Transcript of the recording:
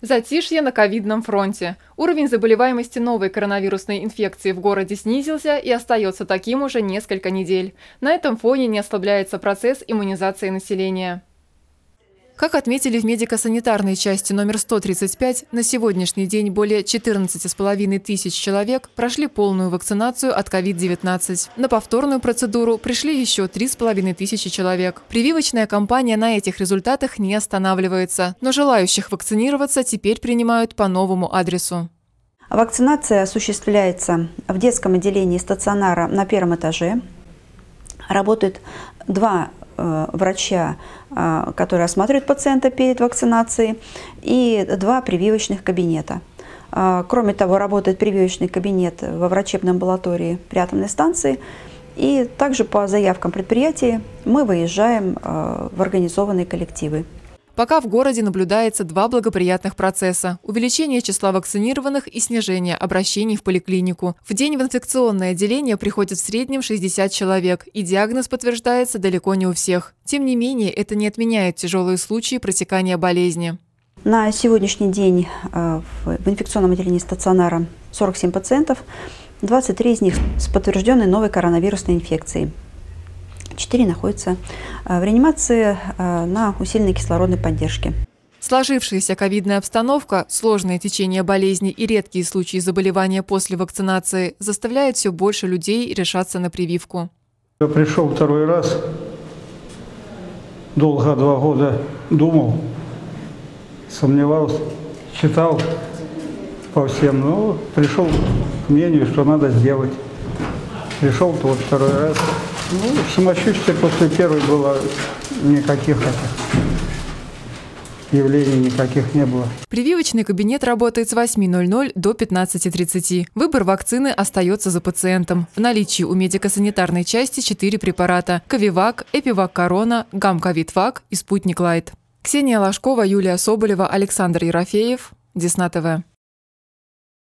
Затишье на ковидном фронте. Уровень заболеваемости новой коронавирусной инфекции в городе снизился и остается таким уже несколько недель. На этом фоне не ослабляется процесс иммунизации населения. Как отметили в медико-санитарной части номер 135, на сегодняшний день более 14,5 тысяч человек прошли полную вакцинацию от COVID-19. На повторную процедуру пришли еще 3,5 тысячи человек. Прививочная кампания на этих результатах не останавливается, но желающих вакцинироваться теперь принимают по новому адресу. Вакцинация осуществляется в детском отделении стационара на первом этаже. Работают два врача, которые осматривают пациента перед вакцинацией, и два прививочных кабинета. Кроме того, работает прививочный кабинет во врачебной амбулатории при атомной станции. И также по заявкам предприятий мы выезжаем в организованные коллективы. Пока в городе наблюдается два благоприятных процесса – увеличение числа вакцинированных и снижение обращений в поликлинику. В день в инфекционное отделение приходит в среднем 60 человек, и диагноз подтверждается далеко не у всех. Тем не менее, это не отменяет тяжелые случаи протекания болезни. На сегодняшний день в инфекционном отделении стационара 47 пациентов, 23 из них с подтвержденной новой коронавирусной инфекцией. 4 находятся в реанимации на усиленной кислородной поддержке. Сложившаяся ковидная обстановка, сложное течение болезни и редкие случаи заболевания после вакцинации заставляют все больше людей решаться на прививку. Я пришел второй раз, долго 2 года думал, сомневался, читал по всем, но пришел к мнению, что надо сделать. Пришел вот второй раз. Самочувствие после первой было никаких явлений никаких не было. Прививочный кабинет работает с 8:00 до 15:30. Выбор вакцины остается за пациентом. В наличии у медико-санитарной части 4 препарата – Ковивак, Эпивак Корона, Гамковид-Вак и Спутник Лайт. Ксения Ложкова, Юлия Соболева, Александр Ерофеев, Десна ТВ.